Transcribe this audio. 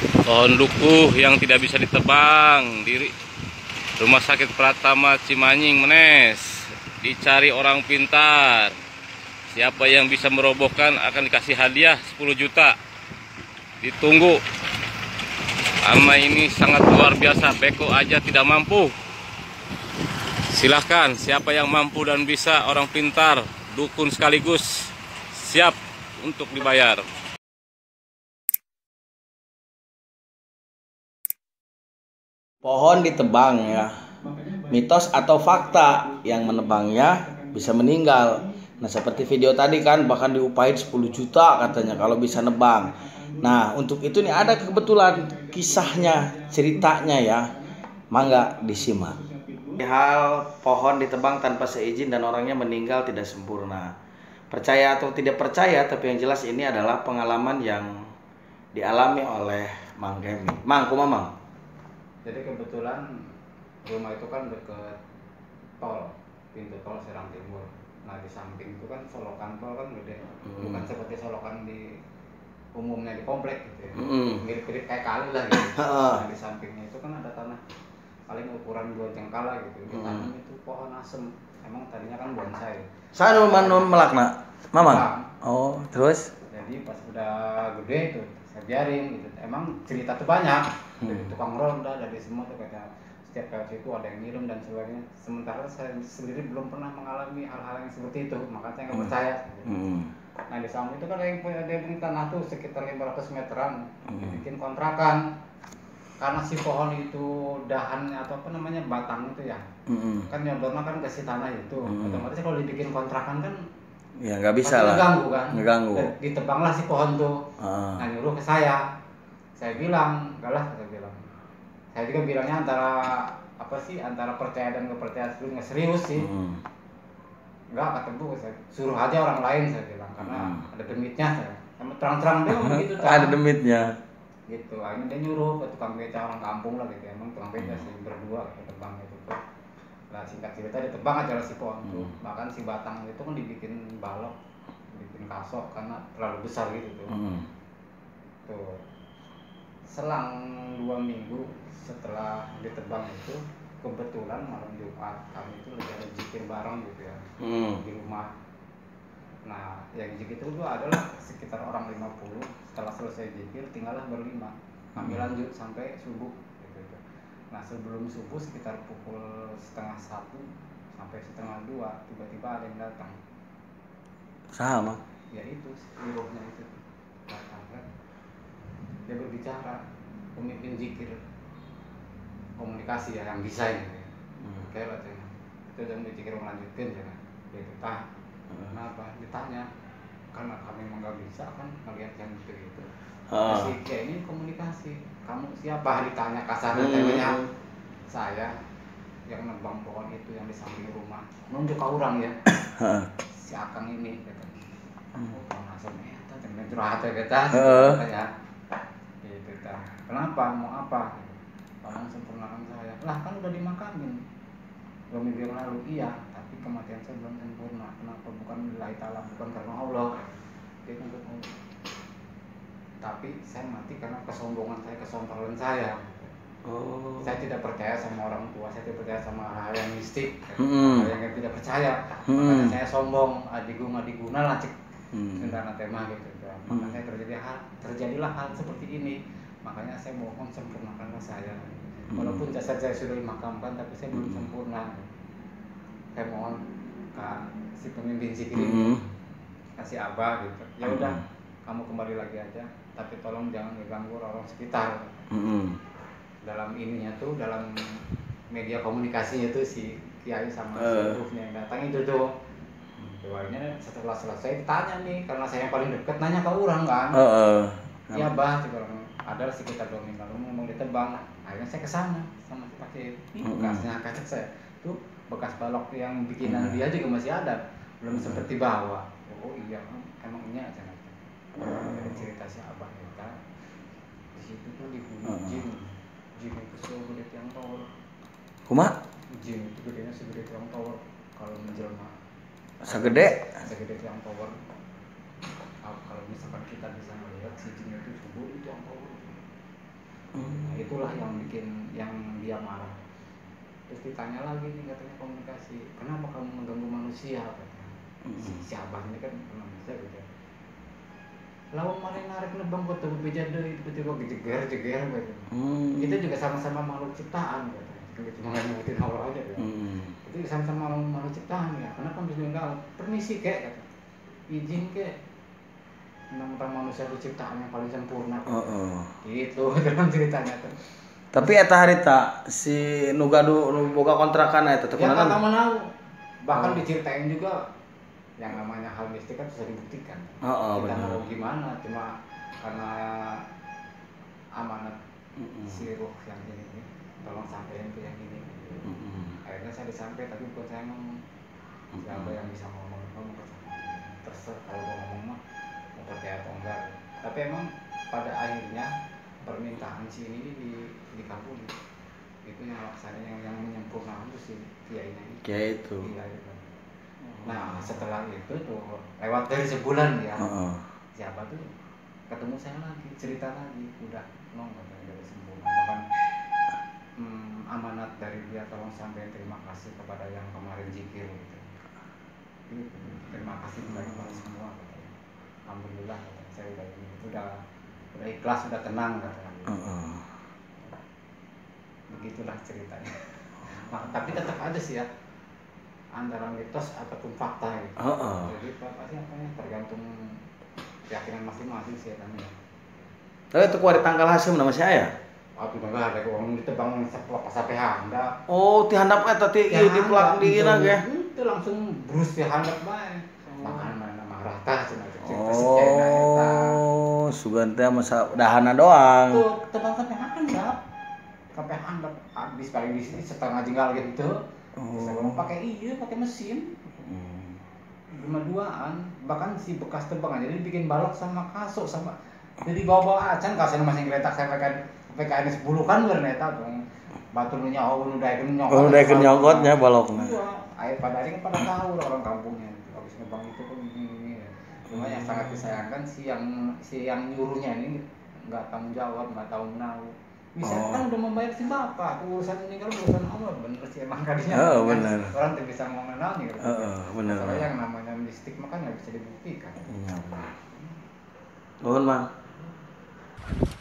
Pohon dukuh yang tidak bisa ditebang di Rumah Sakit Pratama Cimanying Menes. Dicari orang pintar. Siapa yang bisa merobohkan akan dikasih hadiah 10 juta. Ditunggu. Ama ini sangat luar biasa. Beko aja tidak mampu. Silahkan siapa yang mampu dan bisa, orang pintar, dukun sekaligus, siap untuk dibayar. Pohon ditebang ya, mitos atau fakta yang menebangnya bisa meninggal. Nah seperti video tadi kan, bahkan diupahin 10 juta katanya kalau bisa nebang. Nah untuk itu nih ada kebetulan kisahnya, ceritanya ya, mangga disimak. Hal pohon ditebang tanpa seizin dan orangnya meninggal tidak sempurna. Percaya atau tidak percaya, tapi yang jelas ini adalah pengalaman yang dialami oleh Mang Kemi. Mang, kumaha Mang? Jadi kebetulan rumah itu kan deket tol, pintu tol Serang Timur. Nah di samping itu kan solokan tol kan gede, bukan seperti solokan di umumnya di komplek gitu ya. Mirip-mirip kayak kali lah gitu. Nah di sampingnya itu kan ada tanah paling ukuran 2 jengkal lah gitu. Ditanam itu pohon asem. Emang tadinya kan bonsai. Saya nu melakna, Mama. Oh, terus? Jadi pas udah gede itu saya biarin gitu. Emang cerita tuh banyak. Dari tukang ronda, dari semua tuh kayak setiap lewat situ ada yang ngirim dan sebagainya. Sementara saya sendiri belum pernah mengalami hal-hal yang seperti itu, makanya saya nggak percaya. Nah di samping itu kan ada yang punya tanah tuh sekitar 500 meteran, dibikin kontrakan. Karena si pohon itu dahannya atau apa namanya batang itu ya, kan nyodornya kan ke si tanah itu. Otomatis kalau dibikin kontrakan kan ya nggak bisa lah. Ngeganggu kan? Ngeganggu. Ditebanglah si pohon tuh. Nah nyuruh ke saya. Saya bilang, enggak lah, saya bilang. Saya juga bilangnya antara apa sih, antara percaya dan nggak percaya, nggak serius sih. Enggak, kata Bu, saya suruh aja orang lain, saya bilang, karena ada demitnya. Saya terang-terang dia ngomong gitu. Ada demitnya. Gitu, akhirnya dia nyuruh ke tukang beca orang kampung lah gitu. Emang tukang beca sih berdua ke tebang itu tuh. Nah singkat cerita ditebang aja lah si pohon tuh. Bahkan si batang itu kan dibikin balok, dibikin kasok karena terlalu besar gitu tuh. Tuh. Selang 2 minggu setelah ditebang itu, kebetulan malam Jumat kami itu lagi ada zikir bareng gitu ya di rumah. Nah yang zikir itu adalah sekitar orang 50. Setelah selesai zikir tinggallah berlima, kami lanjut sampai subuh gitu. Nah sebelum subuh sekitar pukul 12:30 sampai 12:30 tiba-tiba ada yang datang. Sama. Ya itu rohnya itu datang kan. Dia berbicara, pemimpin zikir komunikasi ya yang bisa ini. Kayak lah itu yang zikir melanjutkan ya. Gitu tah. Kenapa? Ditanya. Karena kami emang nggak bisa kan melihat yang gitu. Si Kia ini komunikasi. Kamu siapa? Ditanya kasarnya temanya. Saya yang nebang pohon itu yang di samping rumah. Nunjuk ke orang ya. Si Akang ini kata. Oh, langsung eta jangan curhat ya kita. Ya. Kenapa? Mau apa? Tolong sempurnakan saya. Lah kan udah dimakamin 2 minggu yang lalu. Iya, tapi kematian saya belum sempurna. Kenapa? Bukan lillahi ta'ala, bukan karena Allah. Dia untuk Allah. Tapi saya mati karena kesombongan saya, kesombongan saya. Saya tidak percaya sama orang tua, saya tidak percaya sama hal yang mistik, hal yang tidak percaya. Makanya saya sombong, adiguna lah cek sendana tema gitu. Makanya terjadilah hal seperti ini. Makanya saya mohon sempurnakanlah saya. Walaupun jasad saya sudah dimakamkan, tapi saya belum sempurna. Saya mohon ke si pemimpin zikir ini, kasih abah gitu. Ya udah, kamu kembali lagi aja, tapi tolong jangan mengganggu orang sekitar. Dalam ininya tuh, dalam media komunikasinya tuh si kiai sama si yang datang itu tuh. Akhirnya setelah selesai ditanya nih, karena saya yang paling dekat nanya ke orang kan. Iya bah, ada sekitar 2 minggu lalu mau ditebang. Akhirnya saya kesana sama si pakai bekasnya kaca saya. Tuh bekas balok yang bikinan dia juga masih ada, belum seperti bawa. Oh iya, emang ini aja. Ada cerita si abah kita. Di situ tuh dibunuh jin itu segede tiang tower. Kuma? Jin itu gedenya segede tiang tower kalau menjelma. Segede tiang tower. Kalau misalkan kita bisa melihat si jin itu subuh itu tiang tower. itulah yang bikin yang dia marah. Terus ditanya lagi nih katanya komunikasi, kenapa kamu mengganggu manusia katanya. Si abah ini kan manusia gitu. Lawan mana narik nebang kota bebeja deh tiba-tiba jeger gitu. Itu juga sama-sama makhluk ciptaan katanya. Cuma nggak nyebutin Allah aja ya. Itu sama-sama makhluk ciptaan ya. Kenapa harus meninggal? Permisi kek kata. Izin kek. Tentang manusia itu ciptaan yang paling sempurna. Gitu dalam ceritanya tuh. Tapi eta harita si nu gaduh nu boga kontrakan eta teh Ya kunaon? kagak mau. Bahkan diceritain juga yang namanya hal mistik kan bisa dibuktikan. Kita Benar. mau gimana, cuma karena amanat si ruh yang ini tolong sampein ke yang ini. Akhirnya saya disampaikan tapi bukan saya ngomong. Siapa yang bisa ngomong ke saya. Terserah kalau mau ngomong mah mau percaya atau enggak. Tapi emang pada akhirnya permintaan si ini dikabuli. Itu yang laksanya yang menyempurnakan itu si kiainya ini. Kiai itu. Iya, itu. Nah setelah itu tuh lewat dari sebulan ya. Siapa tuh ketemu saya lagi, cerita lagi, udah nongol dari sempurna. Bahkan amanat dari dia tolong sampai terima kasih kepada yang kemarin zikir gitu. Terima kasih kepada semua katanya. Alhamdulillah katanya, saya udah ikhlas, udah tenang katanya. Begitulah ceritanya. Nah, tapi tetap ada sih ya antara mitos ataupun fakta gitu. Jadi pasti apanya tergantung keyakinan masing-masing sih namanya. Tapi itu kuari tangkal hasil nama saya. Waktu itu ada uang ditebang sampai handap. Oh, ti handap eta ti ieu di plak di ina ge. Itu langsung brus di handap bae. Makan mana marah tah cenah cerita Oh, sugan teh masa dahana doang. tuh tebang sampai handap. Sampai handap habis paling di sini setengah jenggal gitu. Bisa pakai mesin. Cuma duaan, bahkan si bekas tebang aja dibikin balok sama kasuk sama jadi bawa-bawa acan kasih masih ngeletak saya PKN 10 kan bernetak dong. Batu nu nyaho nu daekeun nyokot. Oh, daekeun nyokotnya balokna. Iya, air pada hari kan pada tahu orang kampungnya. Habis ngebang itu kan ini. Cuma yang sangat disayangkan si yang nyuruhnya ini enggak tanggung jawab, enggak tahu menahu. Bisa kan udah membayar si bapak, urusan meninggal urusan Allah, bener sih emang kadinya. Bener. Orang tidak bisa mengenal nih. Bener. Soalnya yang namanya mistik mah kan nggak bisa dibuktikan. Iya. Nuhun, Mang.